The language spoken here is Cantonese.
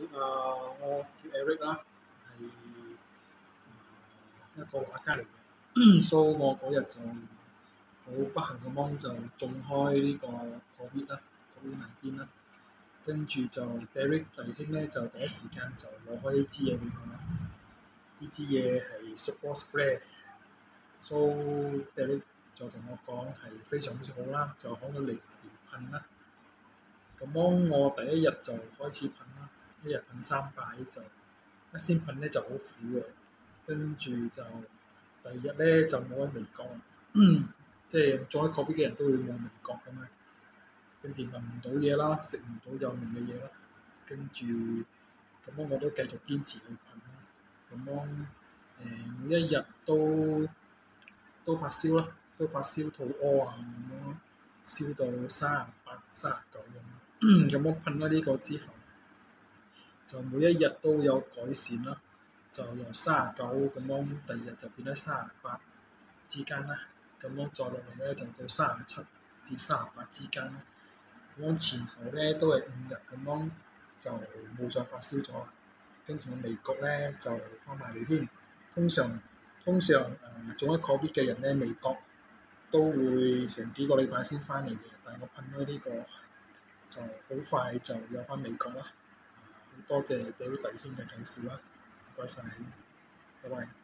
我叫 Eric 啦，係一個畫家嚟嘅，所以我嗰日就好不幸咁樣就中開呢個 Covid 啦，Covid-19啦，跟住就 Derek 弟兄咧就第一時間就攞開呢支嘢俾我啦，呢支嘢係 Super Spray，所以 Derek 就同我講係非常之好啦，就喺個脷入邊噴啦。咁我第一日就開始噴啦，一日噴3擺就一先噴咧就好苦嘅，跟住就第二日咧就冇乜味覺，即係中咗 Covid 嘅人都會冇味覺咁樣，跟住聞唔到嘢啦，食唔到有味嘅嘢啦，跟住咁我都繼續堅持去噴啦，咁每一日都發燒啦，都發燒肚屙啊咁樣，燒到38、39咁，咁我噴咗呢個之後，就每一日都有改善啦，就由39咁樣，第二日就變咗38之間啦，咁樣再落嚟咧就到37至38之間啦，咁樣前後咧都係5日咁樣就冇再發燒咗，跟住我味覺咧就翻埋嚟添。通常中咗 Covid 嘅人咧味覺都會成幾個禮拜先翻嚟嘅，但係我噴咗呢個就好快就有翻味覺啦。好多謝這位弟兄嘅介紹啦，唔該晒，拜拜。